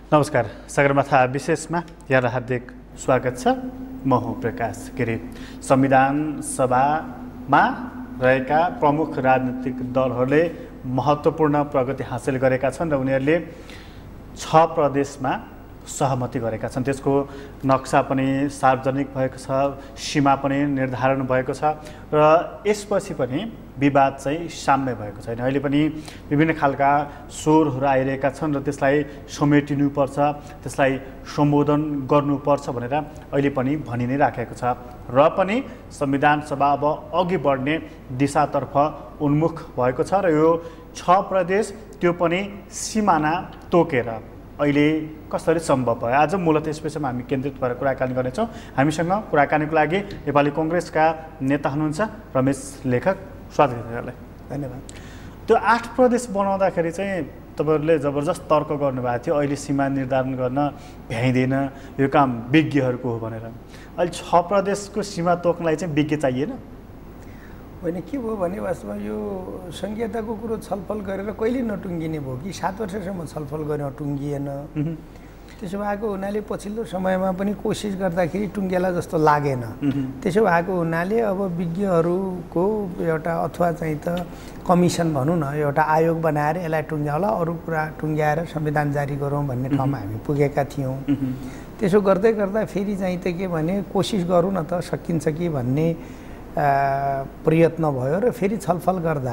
नमस्कार, सगरमाथा विशेषमा यहाँलाई हार्दिक स्वागत छ। म हुँ प्रकाश गिरी। संविधान सभामा रहेका प्रमुख राजनीतिक दलहरूले महत्त्वपूर्ण प्रगति हासिल गरेका छन् र उनीहरूले 6 प्रदेशमा सहमति गरेका छन्। त्यसको नक्सा पनि सार्वजनिक भएको छ, सीमा पनि निर्धारण भएको छ र यसपछि पनि विवाद चाहिँ साम्य भएको छैन। अहिले पनि विभिन्न खालका स्वरहरू आइरहेका छन् र त्यसलाई समेटिनुपर्छ, त्यसलाई सम्बोधन गर्नुपर्छ भनेर अहिले पनि भनि नै राखेको छ र पनि संविधान सभा अब अघि बढ्ने दिशातर्फ उन्मुख भएको छ र यो 6 प्रदेश त्यो पनि सिमाना तोकेर अहिले कसरी सम्भव भयो। आज मूलतः यस विषयमा हामी केन्द्रित भएर कुराकानी गर्नेछौँ। हामीसँग कुराकानीको लागि नेपाली कांग्रेसका नेता हुनुहुन्छ रमेश लेखक। स्वागत छ यहाँलाई। धन्यवाद। त्यो 8 प्रदेश बनाउँदाखेरि चाहिँ तपाईहरुले जबरजस्त तर्क गर्नुभएको थियो, अहिले सीमा निर्धारण गर्न भ्याइँदैन, यो काम विज्ञहरूको हो भनेर। अहिले 6 प्रदेशको सीमा तोक्नलाई चाहिँ विज्ञ चाहिएन? होइन, के भयो भने वास्तवमा यो संहिताको कुरो छलफल गरेर कहिले नटुङ्गिने भयो कि 7 वर्षसम्म छलफल गरेर टुङ्गिएन। त्यसो भएको हुनाले पछिल्लो समयमा पनि कोसिस गर्दाखेरि टुङ्गेला जस्तो लागेन। त्यसो भएको हुनाले अब विज्ञहरूको एउटा अथवा चाहिँ त कमिसन भनौँ न, एउटा आयोग बनाएर यसलाई टुङ्ग्याउला, अरू कुरा टुङ्ग्याएर संविधान जारी गरौँ भन्ने ठाउँमा हामी पुगेका थियौँ। त्यसो गर्दै गर्दा फेरि चाहिँ त के भने कोसिस गरौँ न त सकिन्छ कि भन्ने प्रयत्न भयो र फेरि छलफल गर्दा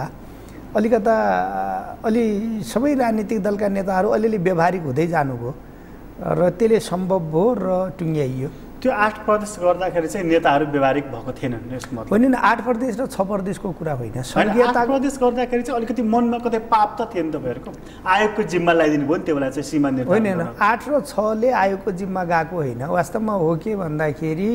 अलि सबै राजनीतिक दलका नेताहरू अलिअलि व्यवहारिक हुँदै जानुभयो र त्यसले सम्भव भयो र टुङ्ग्याइयो। त्यो 8 प्रदेश गर्दाखेरि चाहिँ नेताहरू व्यवहारिक भएको थिएनन् यसको मतलब होइन, 8 प्रदेश र 6 प्रदेशको कुरा होइन। 8 प्रदेश गर्दाखेरि चाहिँ अलिकति मनमा कतै पाप त थिएन तपाईहरुको? आयोगको जिम्मा लगाइदिनु भयो नि त्यो बेला चाहिँ सीमा निर्धारण। होइन, 8 र 6 ले आयोगको जिम्मा गएको होइन। वास्तवमा हो के भन्दाखेरि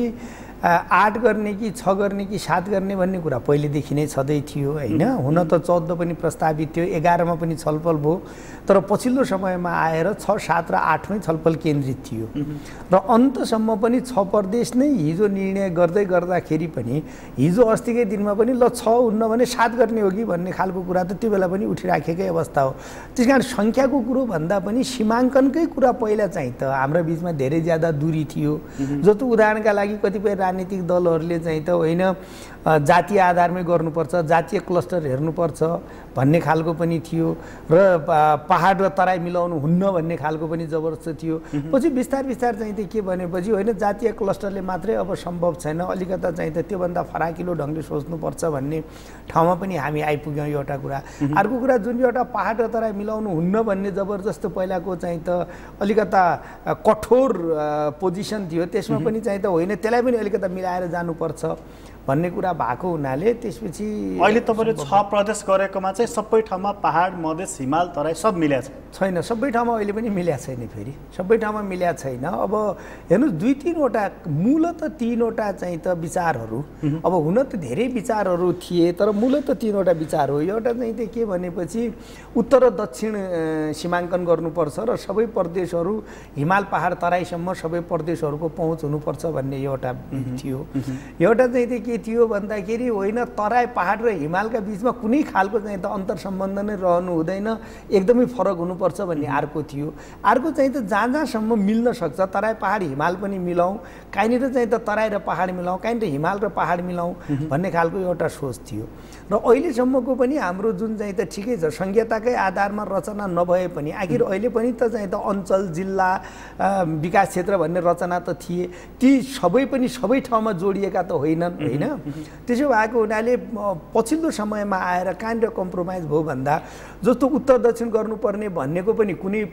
8 गर्ने कि 6 गर्ने कि 7 गर्ने भन्ने कुरा पहिलेदेखि नै छँदै थियो होइन। हुन त 14 पनि प्रस्तावित थियो, 11 मा पनि छलफल भयो, तर पछिल्लो समयमा आएर 6, 7 र 8 मै छलफल केन्द्रित थियो र अन्तसम्म पनि 6 प्रदेश नै हिजो निर्णय गर्दै गर्दाखेरि पनि हिजो अस्तिकै दिनमा पनि ल 6 हुन्न भने 7 गर्ने हो कि भन्ने खालको कुरा त त्यो बेला पनि उठिराखेकै अवस्था हो। त्यसकारण सङ्ख्याको कुरो भन्दा पनि सीमाङ्कनकै कुरा पहिला चाहिँ त हाम्रो बिचमा धेरै ज्यादा दूरी थियो। जस्तो उदाहरणका लागि कतिपय राजनीतिक दलहरूले चाहिँ त होइन जातीय आधारमै गर्नुपर्छ, जातीय क्लस्टर हेर्नुपर्छ भन्ने खालको पनि थियो र पहाड र तराई मिलाउनु हुन्न भन्ने खालको पनि जबरजस्त थियो। पछि बिस्तार चाहिँ त के भनेपछि होइन जातीय क्लस्टरले मात्रै अब सम्भव छैन, अलिकता चाहिँ त त्योभन्दा फराकिलो ढङ्गले सोच्नुपर्छ भन्ने ठाउँमा पनि हामी आइपुग्यौँ। एउटा कुरा। अर्को कुरा जुन एउटा पहाड र तराई मिलाउनु हुन्न भन्ने जबरजस्त पहिलाको चाहिँ त अलिकता कठोर पोजिसन थियो, त्यसमा पनि चाहिँ त होइन त्यसलाई पनि अलिकता मिलाएर जानुपर्छ भन्ने कुरा भएको हुनाले त्यसपछि अहिले तपाईले 6 प्रदेश गरेकोमा चाहिँ सबै ठाउँमा पहाड, मधेस, हिमाल, तराई सब मिलेको छैन। सबै ठाउँमा अहिले पनि मिलेको छैन। फेरि सबै ठाउँमा मिलेको छैन। अब हेर्नुहोस् 2-3वटा मूलतः 3वटा चाहिँ त विचारहरू, अब हुन त धेरै विचारहरू थिए तर मूलतः 3वटा विचार हो। एउटा चाहिँ त के भनेपछि उत्तर र दक्षिण सीमाङ्कन गर्नुपर्छ र सबै प्रदेशहरू हिमाल, पहाड, तराईसम्म सबै प्रदेशहरूको पहुँच हुनुपर्छ भन्ने एउटा थियो। एउटा चाहिँ त के थियो भन्दाखेरि होइन तराई, पहाड र हिमालका बिचमा कुनै खालको चाहिँ त अन्तर सम्बन्ध नै रहनु हुँदैन, एकदमै फरक हुनुपर्छ भन्ने अर्को थियो। अर्को चाहिँ त जहाँसम्म मिल्न सक्छ तराई, पहाड, हिमाल पनि मिलाउँ, कहीँनिर चाहिँ त तराई र पहाड मिलाउँ, कहीँनिर हिमाल र पहाड मिलाउँ भन्ने खालको एउटा सोच थियो। र अहिलेसम्मको पनि हाम्रो जुन चाहिँ त ठिकै छ संहिताकै आधारमा रचना नभए पनि आखिर अहिले पनि त चाहिँ त अञ्चल, जिल्ला, विकास क्षेत्र भन्ने रचना त थिए। ती सबै पनि सबै ठाउँमा जोडिएका त होइनन् होइन। त्यसो भएको हुनाले पछिल्लो समयमा आएर कहाँनिर कम्प्रोमाइज भयो भन्दा जस्तो उत्तर दक्षिण गर्नुपर्ने भन्नेको पनि कुनै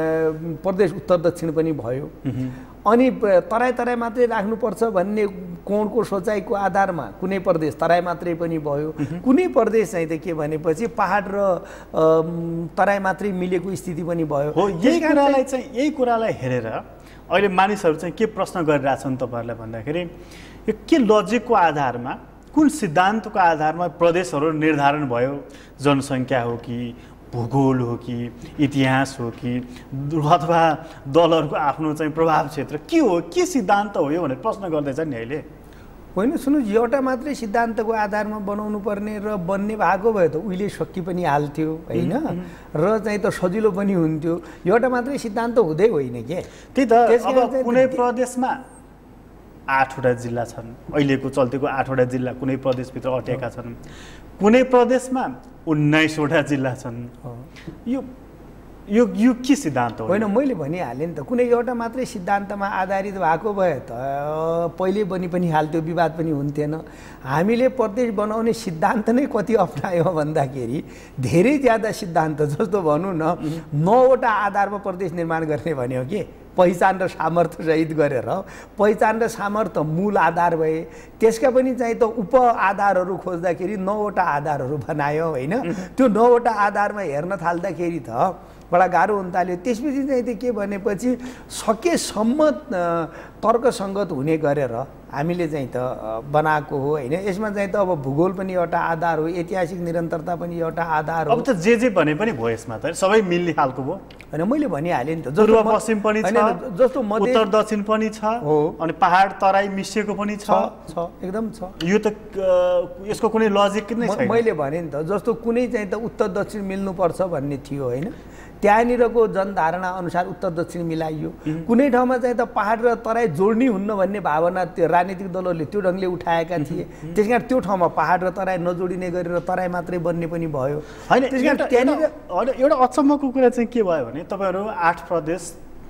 प्रदेश उत्तर दक्षिण पनि भयो, अनि तराई मात्रै राख्नुपर्छ भन्ने कोणको सोचाइको आधारमा कुनै प्रदेश तराई मात्रै पनि भयो, कुनै प्रदेश चाहिँ त के भनेपछि पहाड र तराई मात्रै मिलेको स्थिति पनि भयो। यही कुरालाई हेरेर अहिले मानिसहरू चाहिँ के प्रश्न गरिरहेछन् तपाईहरुलाई भन्दाखेरि यो के लजिकको आधारमा, कुन सिद्धान्तको आधारमा प्रदेशहरू निर्धारण भयो? जनसङ्ख्या हो कि, भूगोल हो कि, इतिहास हो कि, अथवा दलहरूको आफ्नो चाहिँ प्रभाव क्षेत्र के हो, के सिद्धान्त हो यो भनेर प्रश्न गर्दैछ नि अहिले? होइन सुन्नुहोस्, एउटा मात्रै सिद्धान्तको आधारमा बनाउनु पर्ने र बन्ने भएको भए त उहिले सकि पनि हाल्थ्यो होइन, र चाहिँ त सजिलो पनि हुन्थ्यो। एउटा मात्रै सिद्धान्त हुँदै होइन के। त्यही त अब कुनै प्रदेशमा 8वटा जिल्ला छन्, अहिलेको चल्तीको 8वटा जिल्ला कुनै प्रदेशभित्र अटेका छन्, कुनै प्रदेशमा 19वटा जिल्ला छन्। यो यो यो के सिद्धान्त हो? होइन, मैले भनिहालेँ नि त, कुनै एउटा मात्रै सिद्धान्तमा आधारित भएको भए त पहिले पनि हाल्थ्यो, विवाद पनि हुन्थेन। हामीले प्रदेश बनाउने सिद्धान्त नै कति अप्नायो भन्दाखेरि धेरै ज्यादा सिद्धान्त, जस्तो भनौँ न 9वटा आधारमा प्रदेश निर्माण गर्ने भन्यो कि, पहिचान र सामर्थ्य सहित गरेर। पहिचान र सामर्थ्य मूल आधार भए, त्यसका पनि चाहिँ त उप आधारहरू खोज्दाखेरि 9वटा आधारहरू बनायो होइन। त्यो 9वटा आधारमा हेर्न थाल्दाखेरि त बडा गाह्रो हुन्थ्यो। त्यसपछि चाहिँ त्यो के भनेपछि सकेसम्म तर्कसङ्गत हुने गरेर हामीले चाहिँ त बनाएको हो होइन। यसमा चाहिँ त अब भूगोल पनि एउटा आधार हो, ऐतिहासिक निरन्तरता पनि एउटा आधार हो। अब त जे पनि भयो यसमा त सबै मिल्ने खालको भयो होइन। मैले भनिहालेँ नि त, पूर्व पश्चिम पनि छ, जस्तो उत्तर दक्षिण पनि छ हो, अनि पहाड तराई मिसिएको पनि छ, एकदम छ। यो त यसको कुनै लजिक नै छैन। मैले भने नि त, जस्तो कुनै चाहिँ त उत्तर दक्षिण मिल्नुपर्छ भन्ने थियो होइन, त्यहाँनिरको जनधारणा अनुसार उत्तर दक्षिण मिलाइयो। कुनै ठाउँमा चाहिँ त पहाड र तराई जोड्ने हुन्न भन्ने भावना त्यो राजनीतिक दलहरूले त्यो ढङ्गले उठाएका थिए। त्यस कारण त्यो ठाउँमा पहाड र तराई नजोडिने गरेर तराई मात्रै बन्ने पनि भयो होइन। त्यहाँनिर एउटा अचम्मको कुरा चाहिँ के भयो भने तपाईँहरू 8 प्रदेश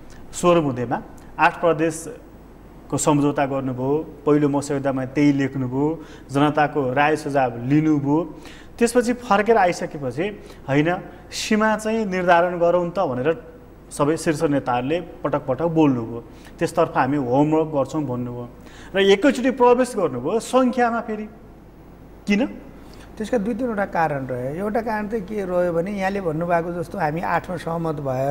16 मुदेमा 8 प्रदेशको सम्झौता गर्नुभयो, पहिलो मस्यौदामा त्यही लेख्नुभयो, जनताको राय सुझाव लिनुभयो। त्यसपछि फर्केर आइसकेपछि होइन सीमा चाहिँ निर्धारण गरौँ त भनेर सबै शीर्ष नेताहरूले पटक पटक बोल्नुभयो, त्यसतर्फ हामी होमवर्क गर्छौँ भन्नुभयो र एकैचोटि प्रवेश गर्नुभयो सङ्ख्यामा। फेरि किन? त्यसका 2-3वटा कारण रह्यो। एउटा कारण चाहिँ के रह्यो भने यहाँले भन्नुभएको जस्तो हामी 8मा सहमत भएर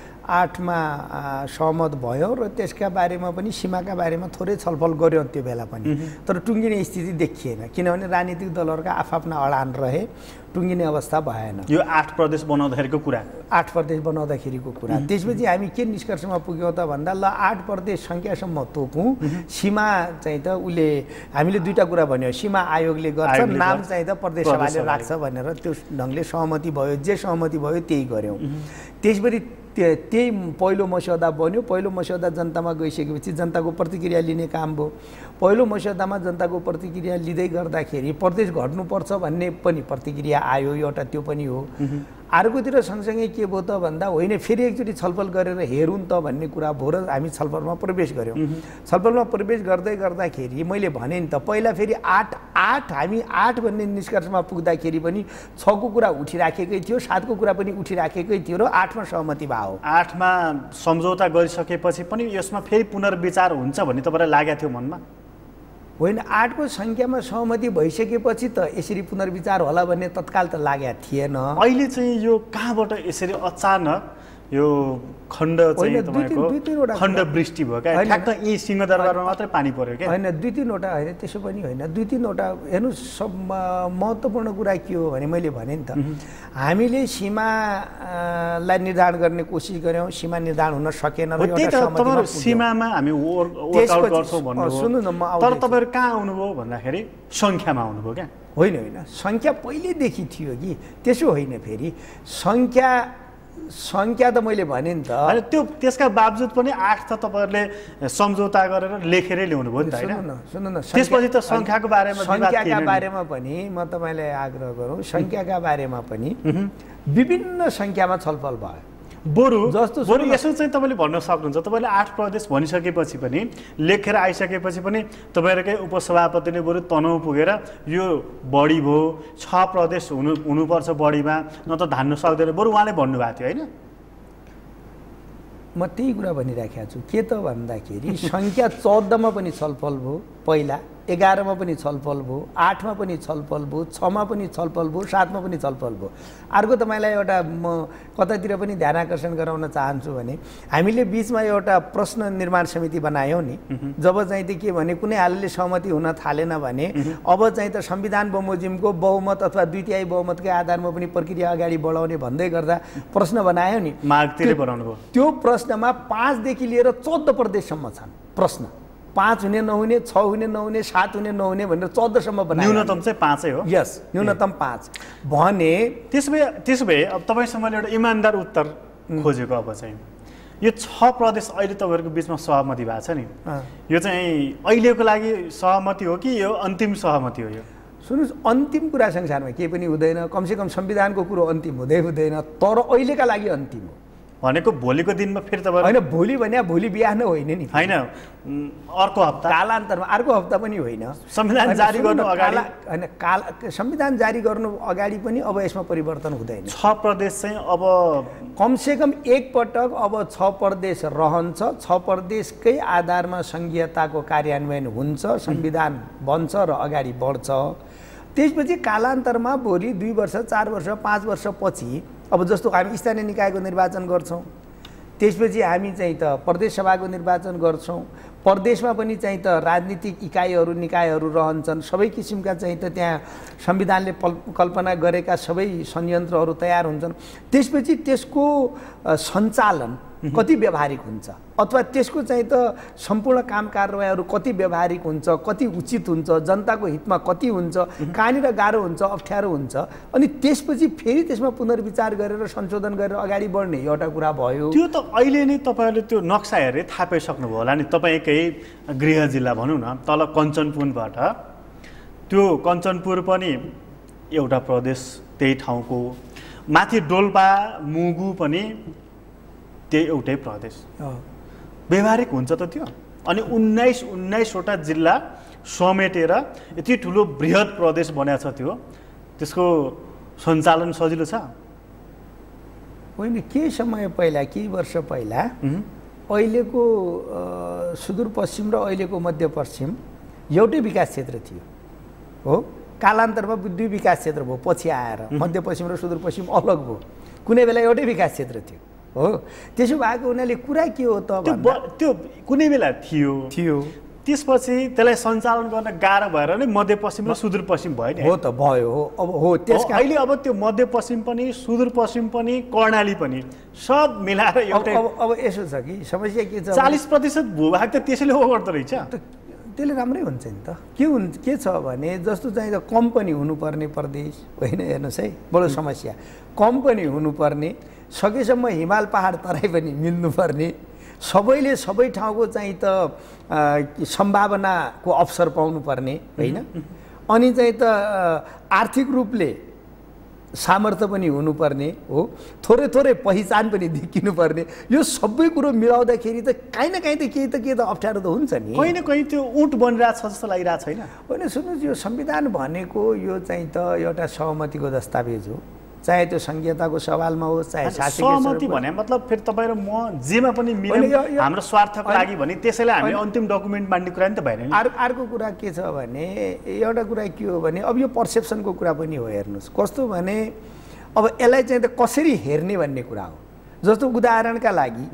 8मा सहमत भयो र त्यसका बारेमा पनि सीमाका बारेमा थोरै छलफल गर्यो त्यो बेला पनि, तर टुङ्गिने स्थिति देखिएन, किनभने राजनीतिक दलहरूका आफ्ना अडान रहे, टुङ्गिने अवस्था भएन। यो 8 प्रदेश बनाउँदाखेरिको कुरा, 8 प्रदेश बनाउँदाखेरिको कुरा। त्यसपछि हामी के निष्कर्षमा पुग्यौँ त भन्दा ल 8 प्रदेश सङ्ख्यासम्म तोकौँ, सीमा चाहिँ त उसले हामीले 2टा कुरा भन्यो, सीमा आयोगले गर्छ, नाम चाहिँ त प्रदेश सभाले राख्छ भनेर त्यो ढङ्गले सहमति भयो। जे सहमति भयो त्यही गऱ्यौँ। त्यसपछि त्यही पहिलो मस्यौदा बन्यो। पहिलो मस्यौदा जनतामा गइसकेपछि जनताको प्रतिक्रिया लिने काम भयो। पहिलो मस्यौदामा जनताको प्रतिक्रिया लिँदै गर्दाखेरि प्रदेश घट्नुपर्छ भन्ने पनि प्रतिक्रिया आयो, एउटा त्यो पनि हो। अर्कोतिर सँगसँगै के भयो त भन्दा होइन फेरि एकचोटि छलफल गरेर हेरौँ त भन्ने कुरा भयो र हामी छलफलमा प्रवेश गऱ्यौँ। छलफलमा प्रवेश गर्दाखेरि मैले भने नि त पहिला फेरि 8 हामी 8 भन्ने निष्कर्षमा पुग्दाखेरि पनि 6को कुरा उठिराखेकै थियो, 7को कुरा पनि उठिराखेकै थियो र 8मा सहमति भयो। 8मा सम्झौता गरिसकेपछि पनि यसमा फेरि पुनर्विचार हुन्छ भन्ने तपाईँलाई लागेको थियो मनमा? होइन, 8को सङ्ख्यामा सहमति भइसकेपछि त यसरी पुनर्विचार होला भन्ने तत्काल त लागेको थिएन। अहिले चाहिँ यो कहाँबाट यसरी अचानक यो खण्ड चाहिँ तपाईँको खण्ड वृष्टि भयो क्या? ठ्याक्क यी सिंहदरबारमा मात्रै पानी पर्यो क्या? होइन, 2-3वटा होइन, त्यसो पनि होइन, 2-3वटा हेर्नुहोस्। सब महत्त्वपूर्ण कुरा के हो भने मैले भने नि त, हामीले सीमालाई निर्धारण गर्ने कोसिस गऱ्यौँ, सीमा निर्धारण हुन सकेन र एउटा सीमामा हामी वर्कआउट गर्छौँ भन्नु। सुन्नु न, तर तपाईँहरू कहाँ आउनुभयो भन्दाखेरि सङ्ख्यामा आउनुभयो क्या? होइन, सङ्ख्या पहिल्यैदेखि थियो कि, त्यसो होइन। फेरि सङ्ख्या त मैले भने नि त, त्यो त्यसका बावजुद पनि 8 त तपाईँहरूले सम्झौता गरेर लेखेरै ल्याउनु भयो नि त होइन? सुन्नु न, त्यसपछि त सङ्ख्याको बारेमा पनि म तपाईँलाई आग्रह गरौँ, सङ्ख्याका बारेमा पनि विभिन्न सङ्ख्यामा छलफल भयो। बरु यसो चाहिँ तपाईँले भन्न सक्नुहुन्छ, तपाईँले 8 प्रदेश भनिसकेपछि पनि लेखेर आइसकेपछि पनि तपाईँहरूकै उपसभापतिले बरु तनहुँ पुगेर यो बढी भयो, 6 प्रदेश हुनुपर्छ बढीमा, न त धान्न सक्दैन, बरु उहाँले भन्नुभएको थियो होइन? म त्यही कुरा भनिराखेको छु। के त भन्दाखेरि सङ्ख्या 14मा पनि छलफल भयो, पहिला 11मा पनि छलफल भयो, 8मा पनि छलफल भयो, 6मा पनि छलफल भयो, 7मा पनि छलफल भयो। अर्को तपाईँलाई एउटा म कतातिर पनि ध्यान आकर्षण गराउन चाहन्छु भने हामीले बिचमा एउटा प्रश्न निर्माण समिति बनायौँ नि, जब चाहिँ त्यो के भने कुनै हालले सहमति हुन थालेन भने अब चाहिँ त संविधान बमोजिमको बहुमत अथवा 2/3 बहुमतकै आधारमा पनि प्रक्रिया अगाडि बढाउने भन्दै गर्दा प्रश्न बनायो नि, मागतिर बनाउनु भयो। त्यो प्रश्नमा 5 देखि लिएर 14 प्रदेशसम्म छन् प्रश्न। 5 हुने नहुने, 6 हुने नहुने, 7 हुने नहुने भनेर 14 सम्म बनायो। न्यूनतम चाहिँ 5 हो। यस, न्यूनतम 5 भने त्यसो भए अब तपाईँसँग मैले एउटा इमान्दार उत्तर खोजेको अब चाहिँ यो 6 प्रदेश अहिले तपाईँहरूको बिचमा सहमति भएको छ नि, यो चाहिँ अहिलेको लागि सहमति हो कि यो अन्तिम सहमति हो? यो सुन्नुहोस्, अन्तिम कुरा संसारमा केही पनि हुँदैन, कमसेकम संविधानको कुरो अन्तिम हुँदैन, तर अहिलेका लागि अन्तिम हो भनेको भोलिको दिनमा फेरि तपाईँ होइन, भोलि भने भोलि बिहान होइन नि, होइन अर्को हप्ता, कालान्तरमा अर्को हप्ता पनि होइन। संविधान जारी गर्नु अगाडि होइन, संविधान जारी गर्नु अगाडि पनि अब यसमा परिवर्तन हुँदैन। 6 प्रदेश चाहिँ अब कमसेकम एक पटक अब 6 प्रदेश रहन्छ, 6 प्रदेशकै आधारमा संघीयताको कार्यान्वयन हुन्छ, संविधान बन्छ र अगाडि बढ्छ। त्यसपछि कालान्तरमा भोलि 2 वर्ष 4 वर्ष 5 वर्षपछि अब जस्तो हामी स्थानीय निकायको निर्वाचन गर्छौँ, त्यसपछि हामी चाहिँ त प्रदेश सभाको निर्वाचन गर्छौँ, प्रदेशमा पनि चाहिँ त राजनीतिक इकाइहरू निकायहरू रहन्छन्, सबै किसिमका चाहिँ त त्यहाँ संविधानले कल्पना गरेका सबै संयन्त्रहरू तयार हुन्छन्। त्यसपछि त्यसको सञ्चालन कति व्यावहारिक हुन्छ अथवा त्यसको चाहिँ त सम्पूर्ण काम कारबाहीहरू कति व्यावहारिक हुन्छ, कति उचित हुन्छ, जनताको हितमा कति हुन्छ, कहाँनिर गाह्रो हुन्छ, अप्ठ्यारो हुन्छ, अनि त्यसपछि फेरि त्यसमा पुनर्विचार गरेर संशोधन गरेर अगाडि बढ्ने एउटा कुरा भयो। त्यो त अहिले नै तपाईँहरूले त्यो नक्सा हेरेर थाहा पाइसक्नुभयो होला नि। तपाईँकै गृह जिल्ला भनौँ न, तल कञ्चनपुरबाट त्यो कञ्चनपुर पनि एउटा प्रदेश त्यही ठाउँको, माथि डोल्पा मुगु पनि त्यही एउटै प्रदेश। व्यवहारिक हुन्छ त त्यो? अनि 19वटा जिल्ला समेटेर यति ठुलो बृहत प्रदेश बनाएको छ त्यो, त्यसको सञ्चालन सजिलो छ? होइन, केही समय पहिला, केही वर्ष पहिला अहिलेको सुदूरपश्चिम र अहिलेको मध्यपश्चिम एउटै विकास क्षेत्र थियो हो। कालान्तरमा 2 विकास क्षेत्र भयो, पछि आएर मध्यपश्चिम र सुदूरपश्चिम अलग भयो, कुनै बेला एउटै विकास क्षेत्र थियो हो। त्यसो भएको हुनाले कुरा के हो त, त्यो कुनै बेला थियो, त्यसपछि त्यसलाई सञ्चालन गर्न गाह्रो भएर नै मध्यपश्चिम र सुदूरपश्चिम भयो नि। हो त भयो, हो अब हो। त्यसका अहिले अब त्यो मध्यपश्चिम पनि सुदूरपश्चिम पनि कर्णाली पनि सब मिलाएर एउटै। अब यसो छ कि समस्या के छ, 40% भूभाग त त्यसैले ओगट्दो रहेछ। त्यसले राम्रै हुन्छ नि त। के छ भने जस्तो चाहिँ त कम्पनी हुनुपर्ने प्रदेश होइन, हेर्नुहोस् है, बडो समस्या। कम्पनी हुनुपर्ने, सकेसम्म हिमाल पहाड तराई पनि मिल्नुपर्ने, सबैले सबै ठाउँको चाहिँ त सम्भावनाको अवसर पाउनुपर्ने होइन, अनि चाहिँ त आर्थिक रूपले सामर्थ्य पनि हुनुपर्ने हो, थोरै थोरै पहिचान पनि देखिनुपर्ने, यो सबै कुरो मिलाउँदाखेरि त काहीँ न काहीँ त के त अप्ठ्यारो त हुन्छ नि। कहीँ न कहीँ त्यो उँट बनिरहेको छ जस्तो लागिरहेको छैन? होइन, सुन्नुहोस्, यो संविधान भनेको यो चाहिँ त एउटा सहमतिको दस्तावेज हो, चाहे त्यो संघीयताको सवालमा होस्, चाहे सहमति भने मतलब फेरि तपाईँ र म जेमा पनि मिल्यो हाम्रो स्वार्थको लागि भने त्यसैलाई हामी अन्तिम डकुमेन्ट मान्ने कुरा नि त भएन। अर्को कुरा के छ भने, एउटा कुरा के हो भने अब यो पर्सेप्सनको कुरा पनि हो। हेर्नुहोस् कस्तो भने अब यसलाई चाहिँ त कसरी हेर्ने भन्ने कुरा हो। जस्तो उदाहरणका लागि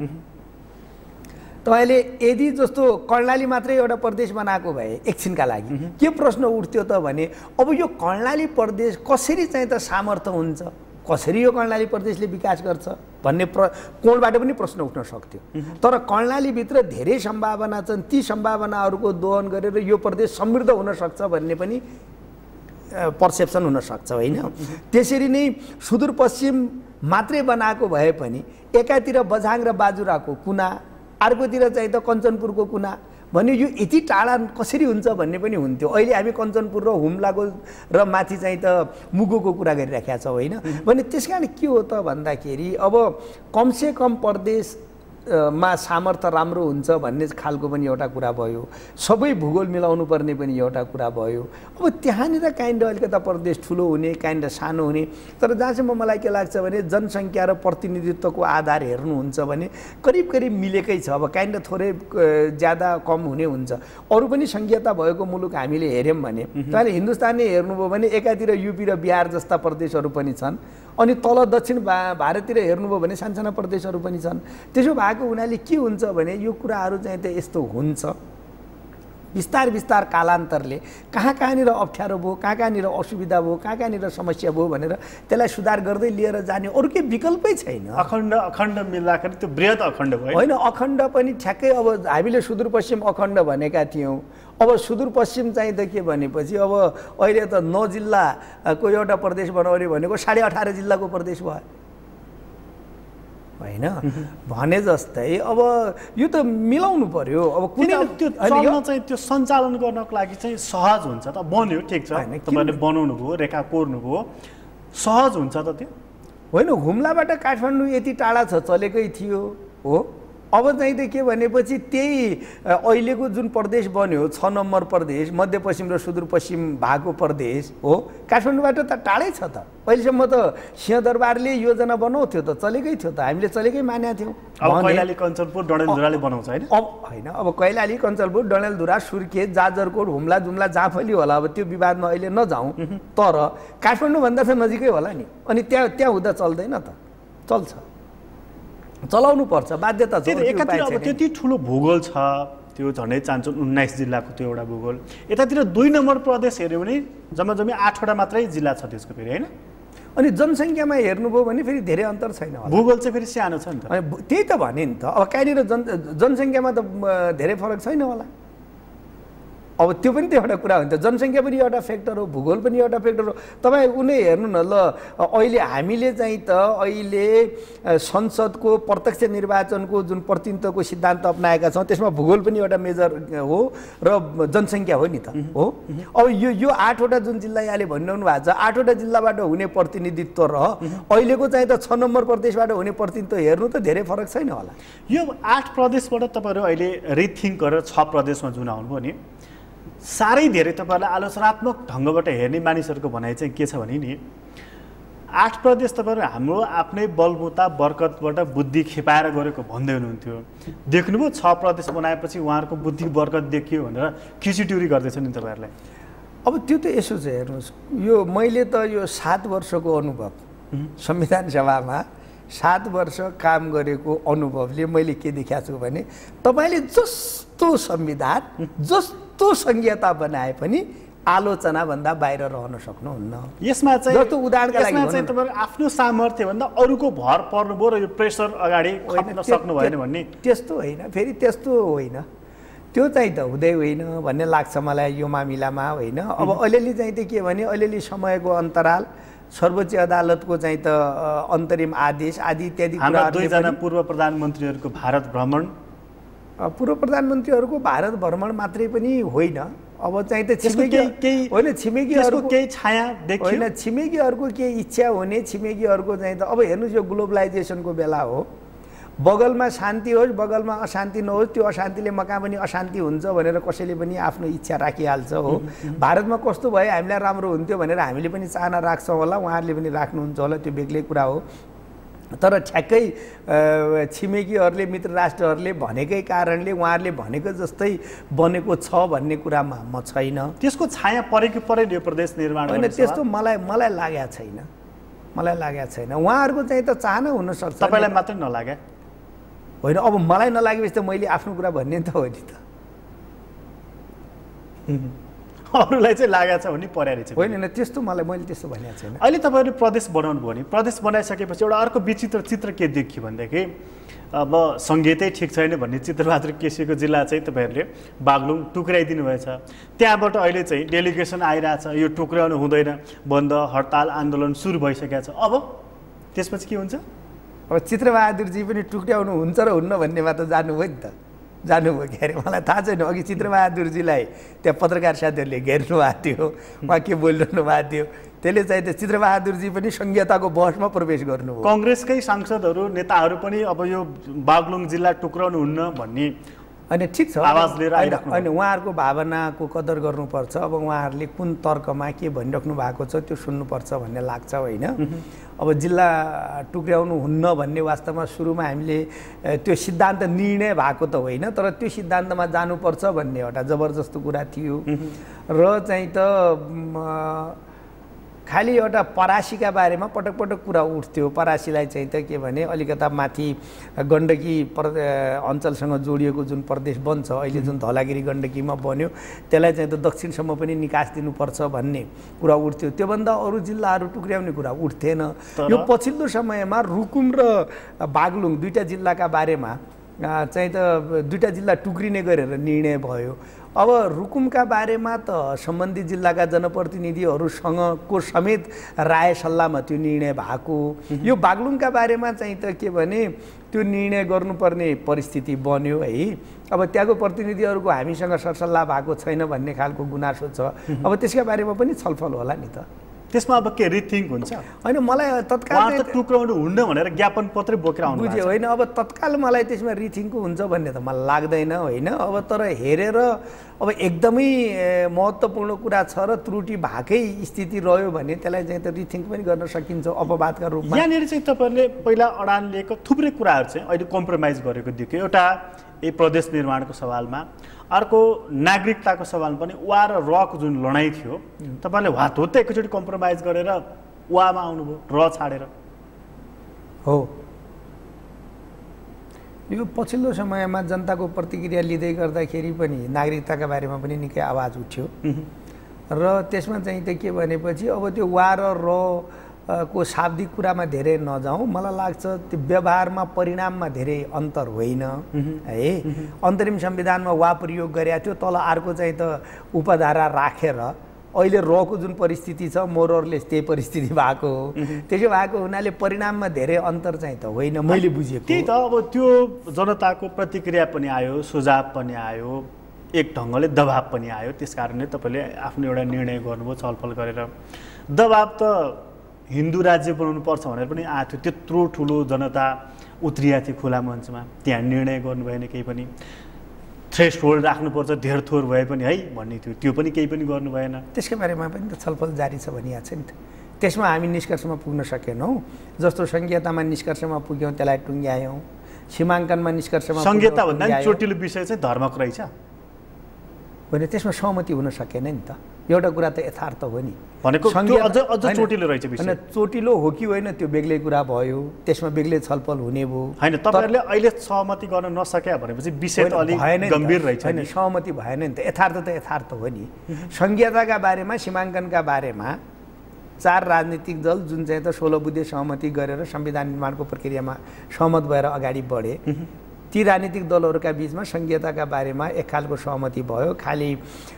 तपाईँले यदि जस्तो कर्णाली मात्रै एउटा प्रदेश बनाएको भए एकछिनका लागि के प्रश्न उठ्थ्यो त भने, अब यो कर्णाली प्रदेश कसरी चाहिँ त सामर्थ्य हुन्छ, कसरी यो कर्णाली प्रदेशले विकास गर्छ भन्ने कोणबाट पनि प्रश्न उठ्न सक्थ्यो। तर कर्णालीभित्र धेरै सम्भावना छन्, ती सम्भावनाहरूको दोहन गरेर यो प्रदेश समृद्ध हुन सक्छ भन्ने पनि पर्सेप्सन हुनसक्छ होइन। त्यसरी नै सुदूरपश्चिम मात्रै बनाएको भए पनि एकातिर बझाङ र बाजुराको कुना, अर्कोतिर चाहिँ त कञ्चनपुरको कुना भन्यो, यो यति टाढा कसरी हुन्छ भन्ने पनि हुन्थ्यो। अहिले हामी कञ्चनपुर र हुम्लाको र माथि चाहिँ त मुगुको कुरा गरिराखेका छौँ होइन। भने त्यस कारण के हो त भन्दाखेरि अब कमसेकम प्रदेशमा सामर्थ्य राम्रो हुन्छ भन्ने खालको पनि एउटा कुरा भयो, सबै भूगोल मिलाउनु पर्ने पनि एउटा कुरा भयो। अब त्यहाँनिर काइन्ड अलिकता प्रदेश ठुलो हुने, काइन्ड सानो हुने, तर जहाँसम्म मलाई के लाग्छ भने जनसङ्ख्या र प्रतिनिधित्वको आधार हेर्नुहुन्छ भने करिब करिब मिलेकै छ। अब काइन्ड थोरै ज्यादा कम हुने हुन्छ। अरू पनि सङ्घीयता भएको मुलुक हामीले हेऱ्यौँ भने, तपाईँले हिन्दुस्तानले हेर्नुभयो भने एकातिर युपी र बिहार जस्ता प्रदेशहरू पनि छन्, अनि तल दक्षिण भारततिर हेर्नुभयो भने सानसाना प्रदेशहरू पनि छन्। त्यसो भएको हुनाले के हुन्छ भने यो कुराहरू चाहिँ त यस्तो हुन्छ। बिस्तार बिस्तार कालान्तरले कहाँनिर अप्ठ्यारो भयो, कहाँनिर असुविधा भयो, कहाँनिर समस्या भयो भनेर त्यसलाई सुधार गर्दै लिएर जाने अरू केही विकल्पै छैन। अखण्ड मिल्दाखेरि त्यो बृहत अखण्ड भयो होइन, अखण्ड पनि ठ्याक्कै अब हामीले सुदूरपश्चिम अखण्ड भनेका थियौँ। अब सुदूरपश्चिम चाहिँ त के भनेपछि अब अहिले त 9 जिल्लाको एउटा प्रदेश बनाउने भनेको 18.5 जिल्लाको प्रदेश भयो होइन भने जस्तै। अब यो त मिलाउनु पर्यो। अब कुनै त्यो चल्न चाहिँ त्यो सञ्चालन गर्नको लागि चाहिँ सहज हुन्छ त? बन्यो ठिक छ, तपाईँले बनाउनु भयो, रेखा कोर्नु भयो, सहज हुन्छ त त्यो? होइन, हुम्लाबाट काठमाडौँ यति टाढा छ, चलेकै थियो हो। अब चाहिँ त के भनेपछि त्यही अहिलेको जुन प्रदेश बन्यो 6 नम्बर प्रदेश, मध्यपश्चिम र सुदूरपश्चिम भएको प्रदेश हो, काठमाडौँबाट त टाढै छ त। अहिलेसम्म त सिंहदरबारले योजना बनाउँथ्यो त, चलेकै थियो त, हामीले चलेकै मानेका थियौँ। अब कैलाली कञ्चनपुर डडेलधुराले बनाउँछ होइन? अब कैलाली कञ्चनपुर डडेलधुरा सुर्खेत जाजरकोट हुम्ला जुम्ला जहाँ पनि होला, अब त्यो विवादमा अहिले नजाउँ, तर काठमाडौँभन्दा त नजिकै होला नि। अनि त्यहाँ हुँदा चल्दैन त? चल्छ, चलाउनु पर्छ, बाध्यता छ। एकातिर अब त्यति ठुलो भूगोल छ, त्यो झन्डै चाहन्छ 19 जिल्लाको त्यो एउटा भूगोल। यतातिर 2 नम्बर प्रदेश हेऱ्यो भने जम्मा 8वटा मात्रै जिल्ला छ त्यसको फेरि होइन? अनि जनसङ्ख्यामा हेर्नुभयो भने फेरि धेरै अन्तर छैन, भूगोल चाहिँ फेरि सानो छ नि त। त्यही त भने नि त, अब कहाँनिर जनसङ्ख्यामा त धेरै फरक छैन होला। अब त्यो पनि त एउटा कुरा हो नि त, जनसङ्ख्या पनि एउटा फ्याक्टर हो, भूगोल पनि एउटा फ्याक्टर हो। तपाईँ उनी हेर्नु न ल, अहिले हामीले चाहिँ त अहिले संसदको प्रत्यक्ष निर्वाचनको जुन प्रतिनिधित्वको सिद्धान्त अपनाएका छौँ, त्यसमा भूगोल पनि एउटा मेजर हो र जनसङ्ख्या हो नि त हो। अब यो 8वटा जुन जिल्ला यहाँले भनिरहनु भएको छ, 8वटा जिल्लाबाट हुने प्रतिनिधित्व र अहिलेको चाहिँ त 6 नम्बर प्रदेशबाट हुने प्रतिनिधित्व हेर्नु त धेरै फरक छैन होला। यो 8 प्रदेशबाट तपाईँहरू अहिले रिथिङ्क गरेर 6 प्रदेशमा जुन आउनुभयो नि, साह्रै धेरै तपाईँहरूलाई आलोचनात्मक ढङ्गबाट हेर्ने मानिसहरूको भनाइ चाहिँ के छ भने नि, 8 प्रदेश तपाईँहरू हाम्रो आफ्नै बलबुता बरकतबाट बुद्धि खेपाएर गरेको भन्दै हुनुहुन्थ्यो। देख्नुभयो 6 प्रदेश बनाएपछि उहाँहरूको बुद्धि बरकत देखियो भनेर खिचिट्युरी गर्दैछ नि तपाईँहरूलाई। अब त्यो त यसो छ, हेर्नुहोस्, यो मैले त यो 7 वर्षको अनुभव संविधान सभामा 7 वर्ष काम गरेको अनुभवले मैले के देखाएको छु भने, तपाईँले जस्तो संविधान जस्तो संहिता बनाए पनि आलोचनाभन्दा बाहिर रहन सक्नुहुन्न। यसमा चाहिँ जस्तो उदाहरणका लागि चाहिँ तपाईँको आफ्नो सामर्थ्यभन्दा अरूको भर पर्नुभयो र यो प्रेसर अगाडि खप्न सक्नु भएन भन्ने त्यस्तो होइन, फेरि त्यस्तो होइन, त्यो चाहिँ त हुँदै होइन भन्ने लाग्छ मलाई यो मामिलामा होइन। अब अलिअलि चाहिँ त के भने अलिअलि समयको अन्तराल, सर्वोच्च अदालतको चाहिँ त अन्तरिम आदेश आदि इत्यादि कुराहरू, 2 जना पूर्व प्रधानमन्त्रीहरूको भारत भ्रमण, पूर्व प्रधानमन्त्रीहरूको भारत भ्रमण मात्रै पनि होइन, अब चाहिँ त छिमेकीहरूको केही छाया देखियो होइन, छिमेकीहरूको केही इच्छा हुने, छिमेकीहरूको चाहिँ त अब हेर्नुहोस् यो ग्लोबलाइजेसनको बेला हो, बगलमा शान्ति होस् बगलमा अशान्ति नहोस्, त्यो अशान्तिले मका पनि अशान्ति हुन्छ भनेर कसैले पनि आफ्नो इच्छा राखिहाल्छ हो। भारतमा कस्तो भयो हामीलाई राम्रो हुन्थ्यो भनेर हामीले पनि चाहना राख्छौँ होला, उहाँहरूले पनि राख्नुहुन्छ होला, त्यो बेग्लै कुरा हो। तर ठ्याक्कै छिमेकीहरूले मित्र राष्ट्रहरूले भनेकै कारणले उहाँहरूले भनेको जस्तै बनेको छ भन्ने कुरामा म छैन। त्यसको छाया परेको परे यो प्रदेश निर्माण होइन, त्यस्तो मलाई लागेको छैन, मलाई लागेको छैन। उहाँहरूको चाहिँ त चाहना हुनसक्छ, तपाईँलाई मात्रै नलागे होइन। अब मलाई नलागेपछि त मैले आफ्नो कुरा भन्ने त हो नि त, अरूलाई चाहिँ लागेको छ भने पर्याएर चाहिँ होइन। त्यस्तो मैले त्यस्तो भनेको छैन। अहिले तपाईँहरूले प्रदेश बनाउनु भयो नि, प्रदेश बनाइसकेपछि एउटा अर्को विचित्र चित्र के देखियो भनेदेखि, अब सङ्गीतै ठिक छैन भन्ने चित्रबहादुर केसीको जिल्ला चाहिँ तपाईँहरूले बागलुङ टुक्राइदिनु भएछ। त्यहाँबाट अहिले चाहिँ डेलिगेसन आइरहेछ, यो टुक्राउनु हुँदैन, बन्द हडताल आन्दोलन सुरु भइसकेको छ। अब त्यसपछि के हुन्छ? अब चित्रबहादुरजी पनि टुक्राउनु हुन्छ र हुन्न भन्नेमा त जानुभयो नि त, जानुभयो के अरे मलाई थाहा छैन। अघि चित्रबहादुरजीलाई त्यहाँ पत्रकार साथीहरूले घेर्नु भएको थियो, उहाँ के बोलिरहनु भएको थियो, त्यसले चाहिँ त्यो चित्रबहादुरजी पनि संहिताको बहसमा प्रवेश गर्नुभयो। कङ्ग्रेसकै सांसदहरू नेताहरू पनि अब यो बागलुङ जिल्ला टुक्राउनु हुन्न भन्ने होइन, ठिक छ, आवाज लिएर आइराख्नु। होइन, उहाँहरूको भावनाको कदर गर्नुपर्छ। अब उहाँहरूले कुन तर्कमा के भनिराख्नु भएको छ त्यो सुन्नुपर्छ भन्ने लाग्छ होइन। अब जिल्ला टुक्राउनु हुन्न भन्ने वास्तवमा सुरुमा हामीले त्यो सिद्धान्त निर्णय भएको त होइन, तर त्यो सिद्धान्तमा जानुपर्छ भन्ने एउटा जबरजस्त कुरा थियो। र चाहिँ त खालि एउटा परासीका बारेमा पटक पटक कुरा उठ्थ्यो। परासीलाई चाहिँ त के भने अलिकता माथि गण्डकी अञ्चलसँग जोडिएको जुन प्रदेश बन्छ अहिले जुन धौलागिरी गण्डकीमा बन्यो त्यसलाई चाहिँ त दक्षिणसम्म पनि निकास दिनुपर्छ भन्ने कुरा उठ्थ्यो। त्योभन्दा अरू जिल्लाहरू टुक्र्याउने कुरा उठ्थेन। यो पछिल्लो समयमा रुकुम र बागलुङ दुईटा जिल्लाका बारेमा चाहिँ त दुईटा जिल्ला टुक्रिने गरेर निर्णय भयो। अब रुकुमका बारेमा त सम्बन्धित जिल्लाका जनप्रतिनिधिहरूसँगको समेत राय सल्लाहमा त्यो निर्णय भएको। यो बागलुङका बारेमा चाहिँ त के भने त्यो निर्णय गर्नुपर्ने परिस्थिति बन्यो है। अब त्यहाँको प्रतिनिधिहरूको हामीसँग सरसल्लाह भएको छैन भन्ने खालको गुनासो छ। अब त्यसका बारेमा पनि छलफल होला नि त। त्यसमा अब के रिथिङ्क हुन्छ? होइन मलाई तत्काल टुक्राउनु हुन्न भनेर ज्ञापन पत्रै बोकेर आउनु बुझ्यो होइन। अब तत्काल मलाई त्यसमा रिथिङ्कको हुन्छ भन्ने त मलाई लाग्दैन होइन। अब तर हेरेर अब एकदमै महत्त्वपूर्ण कुरा छ र त्रुटि भएकै स्थिति रह्यो भने त्यसलाई चाहिँ त रिथिङ्क पनि गर्न सकिन्छ अपवादका रूपमा। यहाँनिर चाहिँ तपाईँहरूले पहिला अडान लिएको थुप्रै कुराहरू चाहिँ अहिले कम्प्रोमाइज गरेको देखियो। एउटा यही प्रदेश निर्माणको सवालमा, अर्को नागरिकताको सवालमा पनि वा र रको जुन लडाइँ थियो तपाईँले हात एकैचोटि कम्प्रोमाइज गरेर वामा आउनुभयो र छाडेर। हो यो पछिल्लो समयमा जनताको प्रतिक्रिया लिँदै गर्दाखेरि पनि नागरिकताका बारेमा पनि निकै आवाज उठ्यो र त्यसमा चाहिँ त के भनेपछि अब त्यो वा र को शाब्दिक कुरामा धेरै नजाउँ। मलाई लाग्छ त्यो व्यवहारमा परिणाममा धेरै अन्तर होइन है। अन्तरिम संविधानमा वा प्रयोग गरेका थियो, तल अर्को चाहिँ त उपधारा राखेर अहिले रको जुन परिस्थिति छ मोरलेस त्यही परिस्थिति भएको हो। त्यसो भएको हुनाले परिणाममा धेरै अन्तर चाहिँ त होइन मैले बुझेको। त्यही त अब त्यो जनताको प्रतिक्रिया पनि आयो, सुझाव पनि आयो, एक ढङ्गले दबाब पनि आयो। त्यस कारणले तपाईँले आफ्नो एउटा निर्णय गर्नुभयो छलफल गरेर। दबाब त हिन्दू राज्य बनाउनु पर्छ भनेर पनि आएको थियो। त्यत्रो ठुलो जनता उत्रिया थियो खुला मञ्चमा, त्यहाँ निर्णय गर्नु भएन केही पनि। थ्रेस होल्ड राख्नुपर्छ धेर थोर भए पनि है भन्ने थियो, त्यो पनि केही पनि गर्नु भएन। त्यसको बारेमा पनि त छलफल जारी छ भनिएको छ नि त। त्यसमा हामी निष्कर्षमा पुग्न सकेनौँ। जस्तो संहितामा निष्कर्षमा पुग्यौँ त्यसलाई टुङ्ग्यायौँ, सीमाङ्कनमा निष्कर्षमा संहिता भन्दा चोटिलो विषय चाहिँ धर्मको रहेछ भने त्यसमा सहमति हुन सकेन नि त। एउटा कुरा त यथार्थ हो नि भनेको त्यो अझ चोटिलो रहेछ विषय। हैन चोटिलो हो कि होइन त्यो बेग्लै कुरा भयो, त्यसमा बेग्लै छलफल हुने भयो। हैन तपाईहरुले अहिले सहमति गर्न नसके भनेपछि विषय त अलि गम्भीर रहेछ नि। सहमति भएन नि त। यथार्थ त यथार्थ हो नि। संहिताका बारेमा सीमाङ्कनका बारेमा 4 राजनीतिक दल जुन चाहिँ त 16 बुँदे सहमति गरेर संविधान निर्माणको प्रक्रियामा सहमत भएर अगाडि बढे। ती राजनीतिक दलहरूका बीचमा संहिताका बारेमा एक खालको सहमति भयो। खालि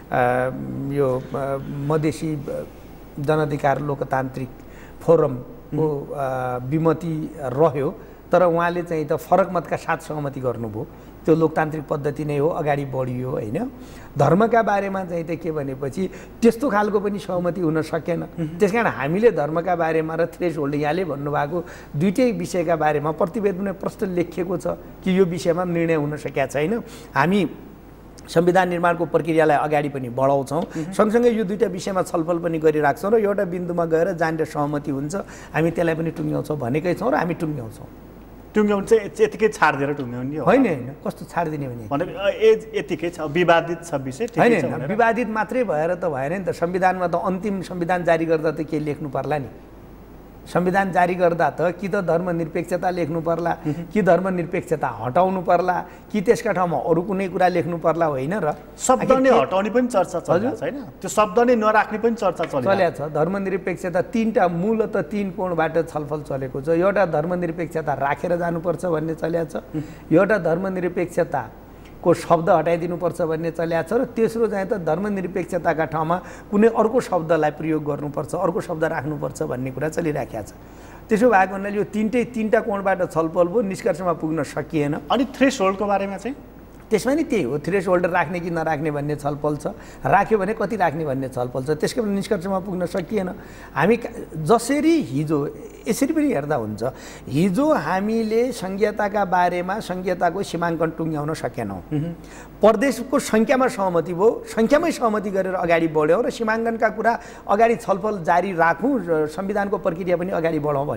यो मधेसी जनअधिकार लोकतान्त्रिक फोरमको विमति रह्यो, तर उहाँले चाहिँ त फरक मतका साथ सहमति गर्नुभयो। त्यो लोकतान्त्रिक पद्धति नै हो, अगाडि बढियो होइन। धर्मका बारेमा चाहिँ त के भनेपछि त्यस्तो खालको पनि सहमति हुन सकेन। त्यसकारण हामीले धर्मका बारेमा र थ्रेस होल्ड यहाँले भन्नुभएको दुईटै विषयका बारेमा प्रतिवेदनमा प्रश्न लेखिएको छ कि यो विषयमा निर्णय हुन सकेका छैन। हामी संविधान निर्माणको प्रक्रियालाई अगाडि पनि बढाउँछौँ, सँगसँगै यो दुईटा विषयमा छलफल पनि गरिराख्छौँ र एउटा बिन्दुमा गएर जहाँनिर सहमति हुन्छ हामी त्यसलाई पनि टुङ्ग्याउँछौँ भनेकै छौँ र हामी टुङ्ग्याउँछौँ। टुङ्ग्याउनु चाहिँ यतिकै छाडिदिएर टुङ्ग्याउने हो होइन? होइन कस्तो छाडिदिने भने यतिकै छ, विवादित छ विषय होइन। विवादित मात्रै भएर त भएन नि त। संविधानमा त अन्तिम संविधान जारी गर्दा त के लेख्नु पर्ला नि? संविधान जारी गर्दा त कि त धर्मनिरपेक्षता लेख्नु पर्ला, कि धर्मनिरपेक्षता हटाउनु पर्ला, कि त्यसका ठाउँमा अरू कुनै कुरा लेख्नु पर्ला होइन र? शब्द नै हटाउने पनि चर्चा चलिरहेको छ होइन? त्यो शब्द नै नराख्ने पनि चर्चा चलिरहेको छ। धर्मनिरपेक्षता तीनटा मूलत 3 कोणबाट छलफल चलेको छ। एउटा धर्मनिरपेक्षता राखेर जानुपर्छ भन्ने चलेको छ, एउटा धर्मनिरपेक्षता को शब्द हटाइदिनुपर्छ भन्ने चलेको छ, र तेस्रो चाहिँ त धर्मनिरपेक्षताका ठाउँमा कुनै अर्को शब्दलाई प्रयोग गर्नुपर्छ, अर्को शब्द राख्नुपर्छ भन्ने कुरा चलिराखेको छ। त्यसो भएको हुनाले यो तीनटा कोणबाट छलफल भयो, निष्कर्षमा पुग्न सकिएन। अनि थ्रेस होल्डको बारेमा चाहिँ त्यसमा नि त्यही हो, थ्रेस होल्ड राख्ने कि नराख्ने भन्ने छलफल छ। राख्यो भने कति राख्ने भन्ने छलफल छ। त्यसको पनि निष्कर्षमा पुग्न सकिएन। हामी जसरी हिजो यसरी पनि हेर्दा हुन्छ, हिजो हामीले संहिताका बारेमा संहिताको सीमाङ्कन टुङ्ग्याउन सकेनौँ। प्रदेशको सङ्ख्यामा सहमति भयो, सङ्ख्यामै सहमति गरेर अगाडि बढ्यौँ र सीमाङ्कनका कुरा अगाडि छलफल जारी राखौँ, संविधानको प्रक्रिया पनि अगाडि बढाउँ भन्यौँ।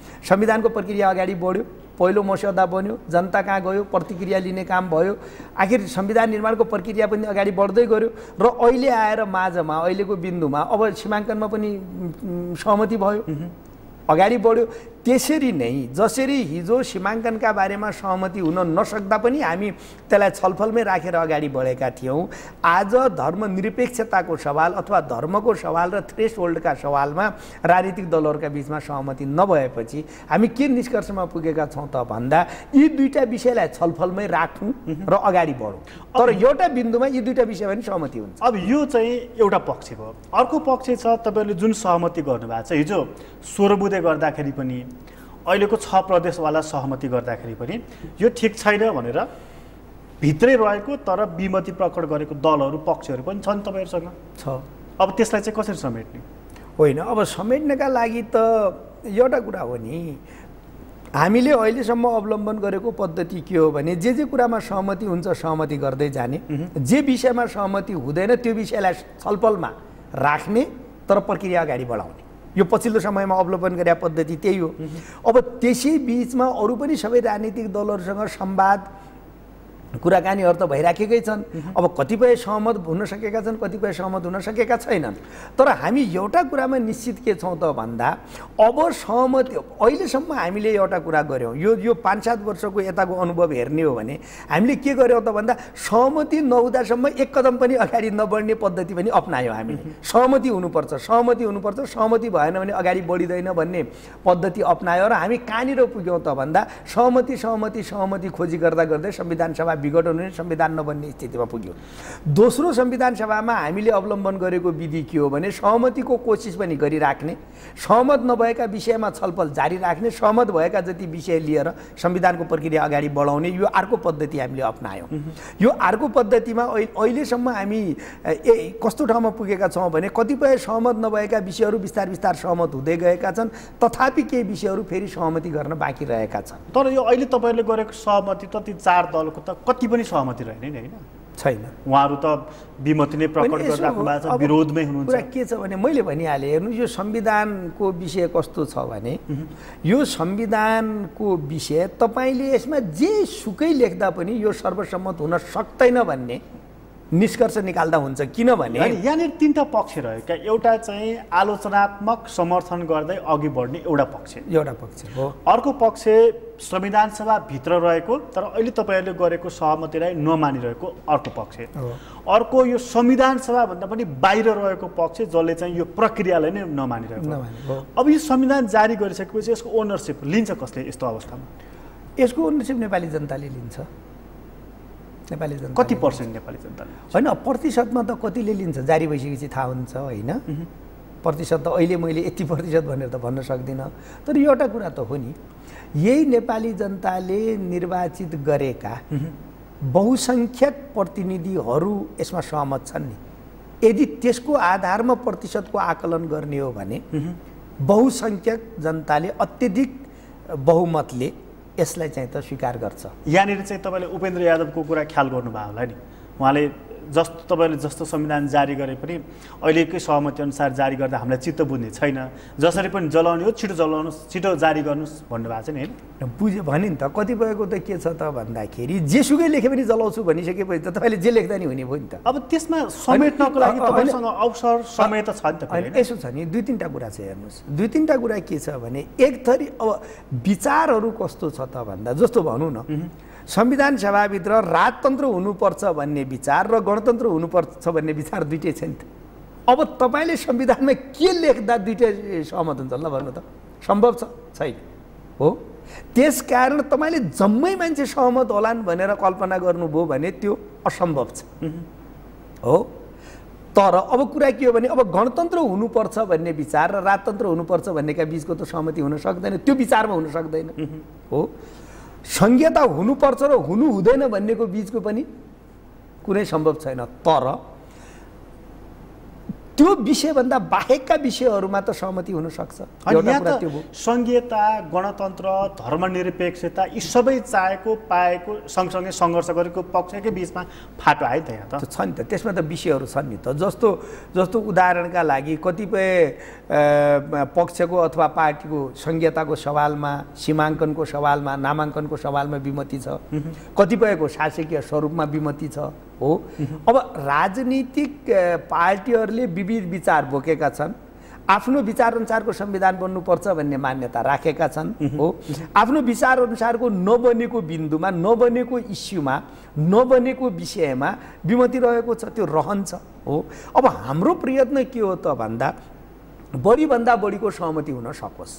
संविधानको प्रक्रिया अगाडि बढ्यो, पहिलो मस्यौदा बन्यो, जनता कहाँ गयो, प्रतिक्रिया लिने काम भयो, आखिर संविधान निर्माणको प्रक्रिया पनि अगाडि बढ्दै गयो र अहिले आएर माझमा अहिलेको बिन्दुमा अब सीमाङ्कनमा पनि सहमति भयो, अगाडि बढ्यो। त्यसरी नै जसरी हिजो सीमाङ्कनका बारेमा सहमति हुन नसक्दा पनि हामी त्यसलाई छलफलमै राखेर अगाडि बढेका थियौँ, आज धर्मनिरपेक्षताको सवाल अथवा धर्मको सवाल र थ्रेसहोल्डका सवालमा राजनीतिक दलहरूका बिचमा सहमति नभएपछि हामी के निष्कर्षमा पुगेका छौँ त भन्दा यी दुईटा विषयलाई छलफलमै राखौँ र अगाडि बढौँ, तर एउटा बिन्दुमा यी दुईटा विषयमा पनि सहमति हुन्छ। अब यो चाहिँ एउटा पक्ष भयो। अर्को पक्ष छ तपाईँले जुन सहमति गर्नुभएको छ हिजो 16 बुँदे गर्दाखेरि पनि, अहिलेको 6 प्रदेशवाला सहमति गर्दाखेरि पनि यो ठिक छैन भनेर भित्रै रहेको तर विमति प्रकट गरेको दलहरू पक्षहरू पनि छन् तपाईँहरूसँग छ। अब त्यसलाई चाहिँ कसरी समेट्ने? होइन, अब समेट्नका लागि त एउटा कुरा हो नि, हामीले अहिलेसम्म अवलम्बन गरेको पद्धति के हो भने जे कुरामा सहमति हुन्छ सहमति गर्दै जाने, जे विषयमा सहमति हुँदैन त्यो विषयलाई छलफलमा राख्ने तर प्रक्रिया अगाडि बढाउने। यो पछिल्लो समयमा अवलम्बन गरे पद्धति त्यही हो। अब त्यसै बिचमा अरू पनि सबै राजनीतिक दलहरूसँग संवाद कुराकानीहरू त भइराखेकै छन्। अब कतिपय सहमत हुन सकेका छन्, कतिपय सहमत हुन सकेका छैनन्, तर हामी एउटा कुरामा निश्चित के छौँ त भन्दा अब सहमति अहिलेसम्म हामीले एउटा कुरा गऱ्यौँ, यो 5-7 वर्षको यताको अनुभव हेर्ने हो भने हामीले के गर्यौँ त भन्दा सहमति नहुँदासम्म एक कदम पनि अगाडि नबढ्ने पद्धति पनि अपनायौँ हामीले। सहमति हुनुपर्छ, सहमति हुनुपर्छ, सहमति भएन भने अगाडि बढिँदैन भन्ने पद्धति अपनायो र हामी कहाँनिर पुग्यौँ त भन्दा सहमति सहमति सहमति खोजी गर्दा गर्दै संविधान सभा विघटन हुने, संविधान नबन्ने स्थितिमा पुग्यो। दोस्रो संविधान सभामा हामीले अवलम्बन गरेको विधि के हो भने सहमतिको कोसिस पनि गरिराख्ने, सहमत नभएका विषयमा छलफल जारी राख्ने, सहमत भएका जति विषय लिएर संविधानको प्रक्रिया अगाडि बढाउने, यो अर्को पद्धति हामीले अपनायौँ। यो अर्को पद्धतिमा अहिलेसम्म हामी कस्तो ठाउँमा पुगेका छौँ भने कतिपय सहमत नभएका विषयहरू बिस्तार बिस्तार सहमत हुँदै गएका छन्, तथापि केही विषयहरू फेरि सहमति गर्न बाँकी रहेका छन्। तर यो अहिले तपाईँहरूले गरेको सहमति त ती 4 दलको त कति पनि सहमति रहेन नि, होइन? छैन। उहाँहरू त विमति नै प्रकट गरिराख्नु भएको छ, विरोधमै हुनुहुन्छ। कुरा के छ भने मैले भनिहालेँ, हेर्नु यो संविधानको विषय कस्तो छ भने यो संविधानको विषय तपाईँले यसमा जे सुकै लेख्दा पनि यो सर्वसम्मत हुन सक्दैन भन्ने निष्कर्ष निकाल्दा हुन्छ। किनभने यहाँनिर 3टा पक्ष रहेका, एउटा चाहिँ आलोचनात्मक समर्थन गर्दै अघि बढ्ने एउटा पक्ष हो, अर्को पक्ष संविधान सभा भित्र रहेको तर अहिले तपाईँहरूले गरेको सहमतिलाई नमानिरहेको अर्को पक्ष, अर्को यो संविधान सभा भन्दा पनि बाहिर रहेको पक्ष जसले चाहिँ यो प्रक्रियालाई नै नमानिरहेको। अब यो संविधान जारी गरिसकेपछि यसको ओनरसिप लिन्छ कसले? यस्तो अवस्थामा यसको ओनरसिप नेपाली जनताले लिन्छ। नेपाली जनता कति % नेपाली जनताले? होइन, प्रतिशतमा त कतिले लिन्छ जारी भइसकेपछि थाहा हुन्छ, होइन? प्रतिशत त अहिले मैले यति प्रतिशत भनेर त भन्न सक्दिनँ, तर एउटा कुरा त हो नि, यही नेपाली जनताले निर्वाचित गरेका बहुसङ्ख्यक प्रतिनिधिहरू यसमा सहमत छन् नि। यदि त्यसको आधारमा प्रतिशतको आकलन गर्ने हो भने बहुसङ्ख्यक जनताले अत्यधिक बहुमतले यसलाई चाहिँ त स्वीकार गर्छ। यहाँनिर चाहिँ तपाईँले उपेन्द्र यादवको कुरा ख्याल गर्नुभयो होला नि, उहाँले तपाईँले जस्तो संविधान जारी गरे पनि अहिलेकै सहमति अनुसार जारी गर्दा हामीलाई चित्त बुझ्ने छैन, जसरी पनि जलाउने हो छिटो जलाउनुहोस्, छिटो जारी गर्नुहोस् भन्नुभएको छ नि, होइन? बुझ्यो भने नि त कतिपयको त के छ त भन्दाखेरि जेसुकै लेखे पनि जलाउँछु भनिसकेपछि त तपाईँले जे लेख्दा नि हुने भयो नि त। अब त्यसमा समेट्नको लागि तपाईँसँग अवसर समय त छ नि त। यसो छ नि, 2-3टा कुरा छ, हेर्नुहोस् 2-3टा कुरा के छ भने एक थरी अब विचारहरू कस्तो छ त भन्दा जस्तो भनौँ न, संविधान सभाभित्र राजतन्त्र हुनुपर्छ भन्ने विचार र गणतन्त्र हुनुपर्छ भन्ने विचार दुइटै छ नि त। अब तपाईँले संविधानमा के लेख्दा दुइटै सहमत हुन्छ ल भन्नु त? सम्भव छैन हो। त्यसकारण तपाईँले जम्मै मान्छे सहमत होलान् भनेर कल्पना गर्नुभयो भने त्यो असम्भव छ हो। तर अब कुरा के हो भने अब गणतन्त्र हुनुपर्छ भन्ने विचार र राजतन्त्र हुनुपर्छ भन्नेका बिचको त सहमति हुन सक्दैन, त्यो विचारमा हुन सक्दैन हो। संहिता हुनुपर्छ र हुनु हुँदैन भन्नेको बिचको पनि कुनै सम्भव छैन। तर त्यो विषयभन्दा बाहेकका विषयहरूमा त सहमति हुन सक्छ। संघीयता, गणतन्त्र, धर्मनिरपेक्षता यी सबै चाहेको पाएको सँगसँगै सङ्घर्ष गरेको पक्षकै बिचमा फाटो आयो त यहाँ त छ नि त। त्यसमा त विषयहरू छन् नि त। जस्तो उदाहरणका लागि कतिपय पक्षको अथवा पार्टीको संघीयताको सवालमा, सीमाङ्कनको सवालमा, नामाङ्कनको सवालमा विमति छ, कतिपयको शासकीय स्वरूपमा विमति छ हो। अब राजनीतिक पार्टीहरूले विविध विचार बोकेका छन्, आफ्नो विचारअनुसारको संविधान बन्नुपर्छ भन्ने मान्यता राखेका छन् हो। आफ्नो विचारअनुसारको नबनेको बिन्दुमा, नबनेको इस्युमा, नबनेको विषयमा विमति रहेको छ, त्यो रहन्छ हो। अब हाम्रो प्रयत्न के हो त भन्दा बढीभन्दा बढीको सहमति हुन सकोस्।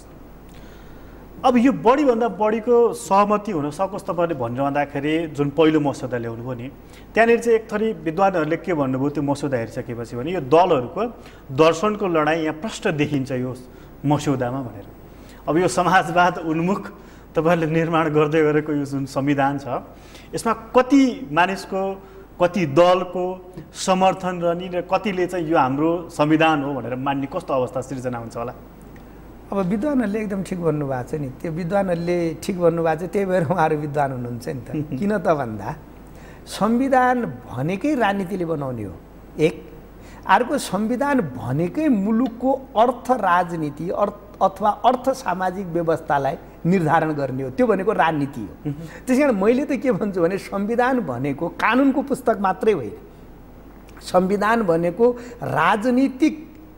अब यो बढीभन्दा बढीको सहमति हुन सकोस् तपाईँले भनिरहँदाखेरि जुन पहिलो मसौदा ल्याउनु भयो नि, त्यहाँनिर चाहिँ एक थरी विद्वानहरूले के भन्नुभयो त्यो मसौदा हेरिसकेपछि भने यो दलहरूको दर्शनको लडाइँ यहाँ प्रष्ट देखिन्छ यो मसौदामा भनेर। अब यो समाजवाद उन्मुख तपाईँहरूले निर्माण गर्दै गरेको यो जुन संविधान छ, यसमा कति मानिसको, कति दलको समर्थन रहने र कतिले चाहिँ यो हाम्रो संविधान हो भनेर मान्ने कस्तो अवस्था सिर्जना हुन्छ होला? अब विद्वानहरूले एकदम ठिक भन्नुभएको छ नि। त्यो विद्वानहरूले ठिक भन्नुभएको छ, त्यही भएर उहाँहरू विद्वान हुनुहुन्छ नि त। किन त भन्दा संविधान भनेकै राजनीतिले बनाउने हो एक, अर्को संविधान भनेकै मुलुकको अर्थ राजनीति अथवा अर्थ सामाजिक व्यवस्थालाई निर्धारण गर्ने हो, त्यो भनेको राजनीति हो। त्यसै कारण मैले त के भन्छु भने संविधान भनेको कानुनको पुस्तक मात्रै होइन, संविधान भनेको राजनीतिक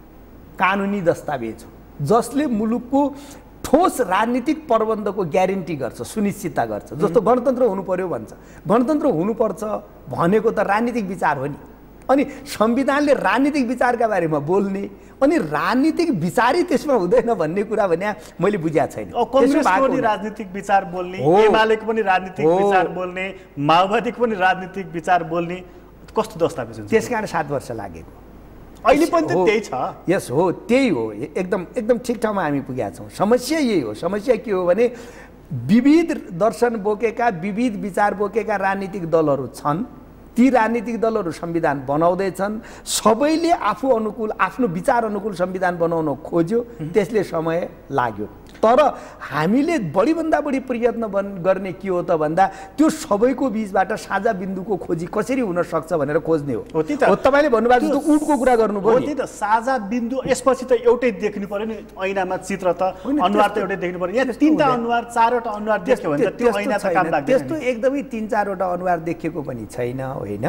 कानुनी दस्तावेज हो जसले मुलुकको ठोस राजनीतिक प्रबन्धको ग्यारेन्टी गर्छ, सुनिश्चितता गर्छ। जस्तो गणतन्त्र हुनु पर्यो भन्छ, गणतन्त्र हुनुपर्छ भनेको त राजनीतिक विचार हो नि। अनि संविधानले राजनीतिक विचारका बारेमा बोल्ने, अनि राजनीतिक विचारै त्यसमा हुँदैन भन्ने कुरा भने मैले बुझेको छैन। कांग्रेसको पनि राजनीतिक विचार बोल्ने, एमालेको पनि राजनीतिक विचार बोल्ने, माओवादीको पनि राजनीतिक विचार बोल्ने कस्तो दस्तावेज हुन्छ? त्यसकारण 7 वर्ष लागेको। अहिले पनि त त्यही छ। यस हो, त्यही हो, एकदम ठिक ठाउँमा हामी पुगेका छौँ। समस्या यही हो। समस्या के हो भने विविध दर्शन बोकेका, विविध विचार बोकेका राजनीतिक दलहरू छन्। ती राजनीतिक दलहरू संविधान बनाउँदैछन्, सबैले आफू अनुकूल, आफ्नो विचार अनुकूल संविधान बनाउन खोज्यो, त्यसले समय लाग्यो। तर हामीले बढीभन्दा बढी प्रयत्न गर्ने के हो त भन्दा त्यो सबैको बीचबाट साझा बिन्दुको खोजी कसरी हुन सक्छ भनेर खोज्ने हो। तपाईँले भन्नुभएको जस्तो उठको कुरा गर्नुभयो नि त, साझा बिन्दु यसपछि त एउटै देख्नु पर्यो नि। ऐनामा चित्र त अनुहार त एउटै देख्नु पर्यो। यहाँ 3टा अनुहार 4वटा अनुहार देख्यो भने त त्यो ऐना त काम लाग्दैन। त्यस्तो एकदमै 3-4वटा अनुहार देखेको पनि छैन होइन।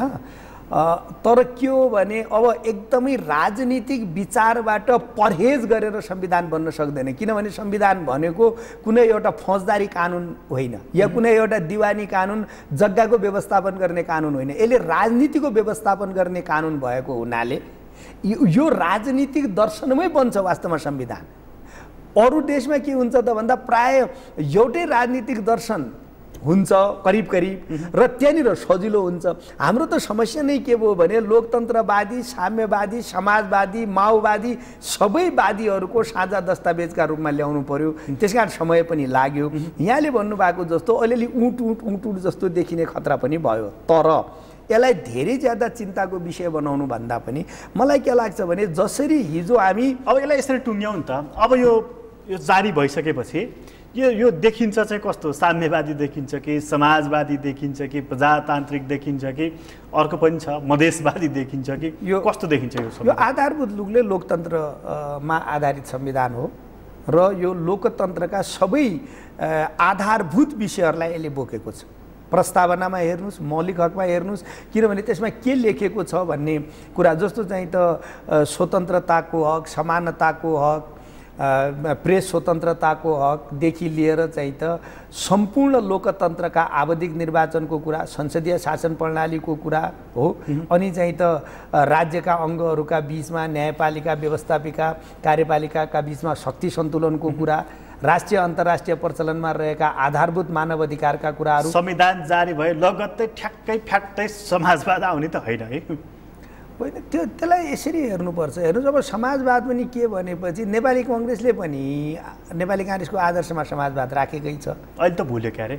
तर के हो भने अब एकदमै राजनीतिक विचारबाट परहेज गरेर संविधान बन्न सक्दैन। किनभने संविधान भनेको कुनै एउटा फौजदारी कानुन होइन या कुनै एउटा दिवानी कानुन, जग्गाको व्यवस्थापन गर्ने कानुन होइन। यसले राजनीतिको व्यवस्थापन गर्ने कानुन भएको हुनाले यो राजनीतिक दर्शनमै बन्छ वास्तवमा संविधान। अरू देशमा के हुन्छ त भन्दा प्राय एउटै राजनीतिक दर्शन हुन्छ करिब र त्यहाँनिर सजिलो हुन्छ। हाम्रो त समस्या नै के भयो भने लोकतन्त्रवादी, साम्यवादी, समाजवादी, माओवादी सबै वादीहरूको साझा दस्तावेजका रूपमा ल्याउनु पर्यो। त्यसकारण समय पनि लाग्यो। यहाँले भन्नुभएको जस्तो अलिअलि उँट जस्तो देखिने खतरा पनि भयो। तर यसलाई धेरै ज्यादा चिन्ताको विषय बनाउनु भन्दा पनि मलाई के लाग्छ भने जसरी हिजो हामी अब यसलाई यसरी टुङ्ग्याउँ नि त। अब यो जारी भइसकेपछि यो देखिन्छ चाहिँ कस्तो? साम्यवादी देखिन्छ कि समाजवादी देखिन्छ कि प्रजातान्त्रिक देखिन्छ कि अर्को पनि छ मधेसवादी देखिन्छ कि यो कस्तो देखिन्छ? यो आधारभूत रूपले लोकतन्त्रमा आधारित संविधान हो र यो लोकतन्त्रका सबै आधारभूत विषयहरूलाई यसले बोकेको छ। प्रस्तावनामा हेर्नुहोस्, मौलिक हकमा हेर्नुहोस्, किनभने त्यसमा के लेखेको छ भन्ने कुरा जस्तो चाहिँ त स्वतन्त्रताको हक, समानताको हक, प्रेस स्वतन्त्रताको हकदेखि लिएर चाहिँ त सम्पूर्ण लोकतन्त्रका आवधिक निर्वाचनको कुरा, संसदीय शासन प्रणालीको कुरा हो। अनि चाहिँ त राज्यका अङ्गहरूका बिचमा न्यायपालिका, व्यवस्थापिका, कार्यपालिकाका बिचमा शक्ति सन्तुलनको कुरा, राष्ट्रिय अन्तर्राष्ट्रिय प्रचलनमा रहेका आधारभूत मानव अधिकारका कुराहरू। संविधान जारी भए लगत्तै ठ्याक्कै फ्याक्टै समाजवाद आउने त होइन है? होइन, त्यसलाई यसरी हेर्नुपर्छ। हेर्नुहोस्, अब समाजवाद पनि के भनेपछि नेपाली कङ्ग्रेसले पनि नेपाली काङ्ग्रेसको आदर्शमा समाजवाद राखेकै छ। अहिले त भुल्यो क्यारे,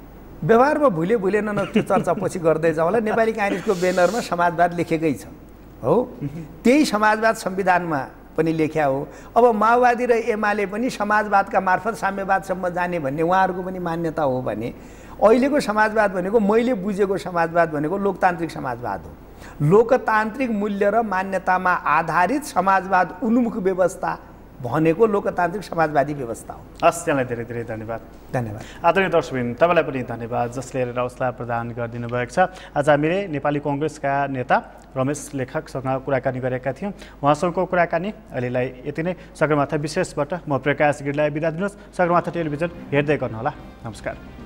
व्यवहारमा भुलेन न, त्यो चर्चा पछि गर्दै जाउँला। नेपाली काङ्ग्रेसको ब्यानरमा समाजवाद लेखेकै छ। हो त्यही समाजवाद संविधानमा पनि लेख्या हो। अब माओवादी र एमाले पनि समाजवादका मार्फत साम्यवादसम्म जाने भन्ने उहाँहरूको पनि मान्यता हो भने अहिलेको समाजवाद भनेको मैले बुझेको समाजवाद भनेको लोकतान्त्रिक समाजवाद हो। लोकतान्त्रिक मूल्य र मान्यतामा आधारित समाजवाद उन्मुख व्यवस्था भनेको लोकतान्त्रिक समाजवादी व्यवस्था हो। हस्, यहाँलाई धेरै धेरै धन्यवाद। धन्यवाद। आदरणीय दर्शकबिन, तपाईँलाई पनि धन्यवाद जसले हेरेर हौसला प्रदान गरिदिनु भएको छ। आज हामीले नेपाली कङ्ग्रेसका नेता रमेश लेखकसँग कुराकानी गरेका थियौँ। उहाँसँगको कुराकानी अहिलेलाई यति नै। सगरमाथा विशेषबाट म प्रकाश गिरीलाई बिदा दिनुहोस्। सगरमाथा टेलिभिजन हेर्दै गर्नुहोला। नमस्कार।